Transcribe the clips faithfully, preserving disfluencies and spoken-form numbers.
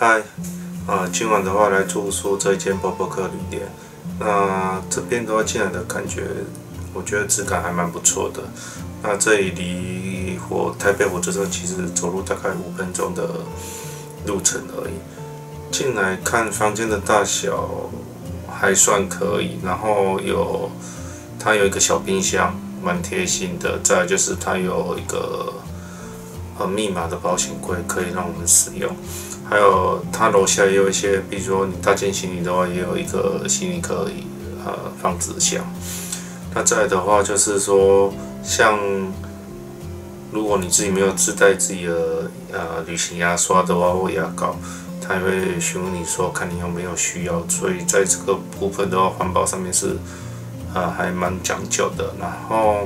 嗨，啊，今晚的话来住宿这一间波波克旅店。那这边的话进来的感觉，我觉得质感还蛮不错的。那这里离火台北火车站其实走路大概五分钟的路程而已。进来看房间的大小还算可以，然后有它有一个小冰箱，蛮贴心的。再来就是它有一个呃密码的保险柜可以让我们使用。还有，它楼下也有一些，比如说你搭建行李的话，也有一个行李可以呃放纸箱。那再来的话就是说，像如果你自己没有自带自己的呃旅行牙刷的话或牙膏，它会询问你说看你有没有需要。所以在这个部分的话，环保上面是呃还蛮讲究的。然后，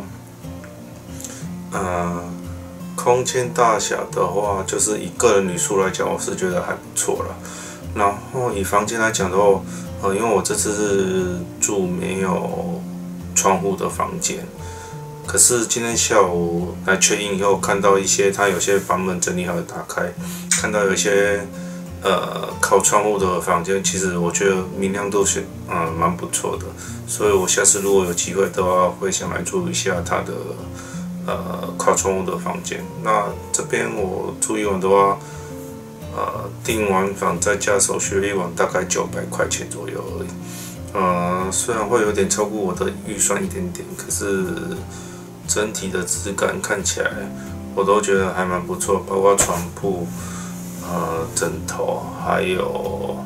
呃。空间大小的话，就是以个人旅宿来讲，我是觉得还不错了。然后以房间来讲的话，呃，因为我这次是住没有窗户的房间，可是今天下午来确认以后，看到一些它有些房门整理好的打开，看到有一些呃靠窗户的房间，其实我觉得明亮度是嗯蛮不错的，所以我下次如果有机会的话，会想来住一下它的。呃，靠窗户的房间。那这边我住一晚的话，呃，订完房再加手续费一晚大概九百块钱左右而已。呃，虽然会有点超过我的预算一点点，可是整体的质感看起来我都觉得还蛮不错，包括床铺、呃枕头，还有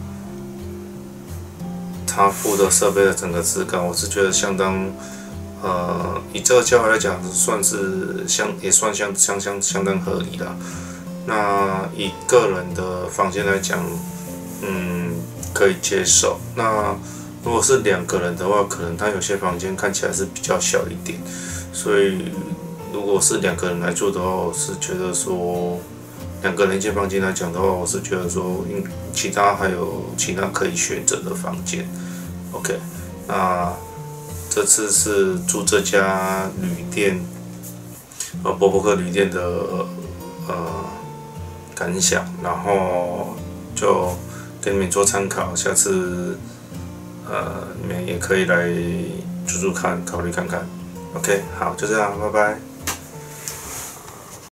它附的设备的整个质感，我是觉得相当。呃，以这个价位来讲，算是相也算相相相相当合理啦。那以个人的房间来讲，嗯，可以接受。那如果是两个人的话，可能他有些房间看起来是比较小一点，所以如果是两个人来住的话，我是觉得说，两个人一间房间来讲的话，我是觉得说，嗯，其他还有其他可以选择的房间。OK， 那。这次是住这家旅店，呃，波波克旅店的呃感想，然后就给你们做参考，下次呃你们也可以来住住看，考虑看看。OK， 好，就这样，拜拜。